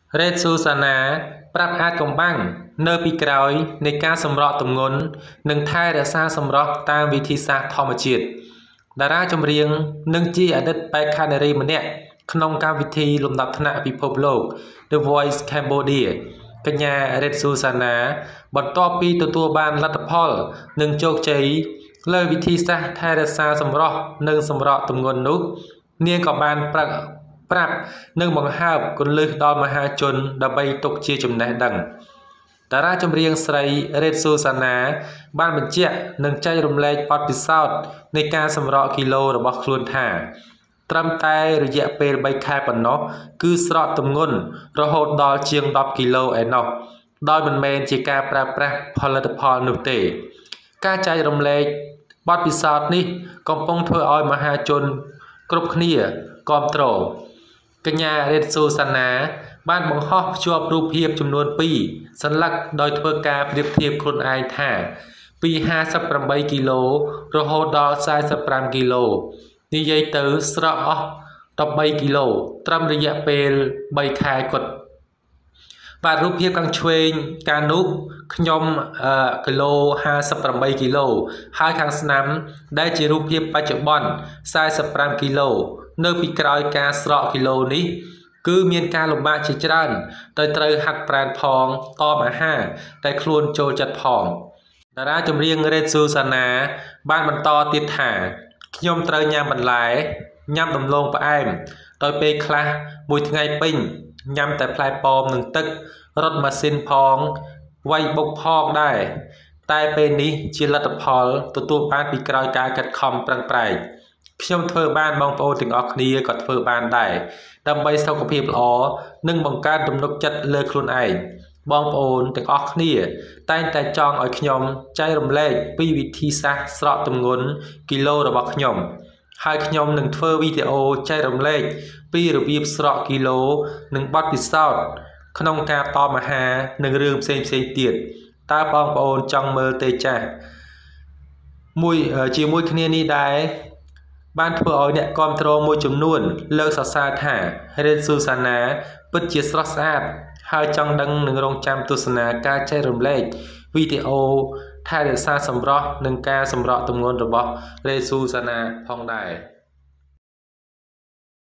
រ៉េតស៊ូសាណាប្រាប់អាចកំបាំងនៅពីក្រោយនៃការសម្រកទម្ងន់និងថែរក្សាសម្រស់តាមវិធីសាស្ត្រធម្មជាតិតារាចម្រៀងនិងជាអតីតបេក្ខនារីម្នាក់ក្នុងកម្មវិធីលំដាប់ថ្នាក់ពិភពលោក The Voice Cambodia កញ្ញារ៉េតស៊ូសាណាបន្ទាប់ពីទទួលបានលទ្ធផលនិងជោគជ័យលើវិធីសាស្ត្រថែរក្សាសម្រស់និងសម្រកទម្ងន់នោះនាងក៏បានប្រាប់និងបង្ហើបគន្លឹះដល់មហាជនដើម្បីទុកជាចំណេះដឹងតារាចម្រៀងស្រីរ៉េតស៊ូសាណាបានបញ្ជាក់និងចែករំលែកបទពិសោធន៍នៃការសម្រកគីឡូរបស់ខ្លួនថាត្រឹមតែរយៈពេល3ខែប៉ុណ្ណោះគឺស្រកទម្ងន់រហូតដល់ជាង10គីឡូឯណោះដោយមិនមែនជាការប្រើប្រាស់ផលិតផលនោះទេការចែករំលែកបទពិសោធន៍នេះកំពុងធ្វើឲ្យមហាជនគ្រប់គ្នាគាំទ្រកញ្ញារ៉េតស៊ូសាណាបានបង្ហោះភ្ជាប់រូបភាពចំនួន2សន្លឹកដោយធ្វើការប្រៀបធៀបខ្លួនឯងថាពី58គីឡូរហូតដល់45គីឡូនិយាយទៅស្រកអស់13គីឡូត្រឹមរយៈពេល3ខែគត់បាទរូបភាពខាងឆ្វេងកាលនោះខ្ញុំគីឡូ58គីឡូហើយខាងស្ដាំដែលជារូបភាពបច្ចុប្បន្ន45គីឡូនៅពីក្រោយការស្រកគីឡូនេះគឺមានការលំបាកជាច្រើនដោយត្រូវហាត់ប្រាណផងតមអាហារតែខ្លួនចូលចិត្តផងតារាចម្រៀងរ៉េតស៊ូសាណាបានបន្តទៀតថាខ្ញុំត្រូវញ៉ាំបន្លែញ៉ាំដំឡូងផ្អែមដោយពេលខ្លះមួយថ្ងៃពេញញ៉ាំតែផ្លែប៉ោមនិងទឹករត់ម៉ាស៊ីនផងវាយបុកផងដែរតែពេលនេះជាលទ្ធផលទទួលបានពីក្រោយការខិតខំប្រឹងប្រែងខ្ញុំធ្វើបានបងប្អូនទាំងអស់គ្នាក៏ធ្វើបានដែរដើម្បីសុខភាពល្អនិងបង្កើនទំនុកចិត្តលើខ្លួនឯងបងប្អូនទាំងអស់គ្នាតែងតែចង់ឲ្យខ្ញុំចែករំលែកពីវិធីសាស្ត្រស្រកទម្ងន់គីឡូរបស់ខ្ញុំហើយខ្ញុំនឹងធ្វើវីដេអូចែករំលែកពីរបៀបស្រកគីឡូនិងបទពិសោធន៍ក្នុងការតមអាហារនិងរឿងផ្សេងទៀតតើបងប្អូនចង់មើលទេចាស់ជាមួយគ្នានេះដែរបានធ្វើឲ្យអ្នកគាំទ្រមួយចំនួនលើកសរសើរថារ៉េតស៊ូសាណាពិតជាស្រស់ស្អាតហើយចង់ដឹងនឹងរងចាំទស្សនាការចែករំលែកវីដេអូថែរក្សាសម្រស់និងការសម្រកទម្ងន់របស់រ៉េតស៊ូសាណាផងដែរ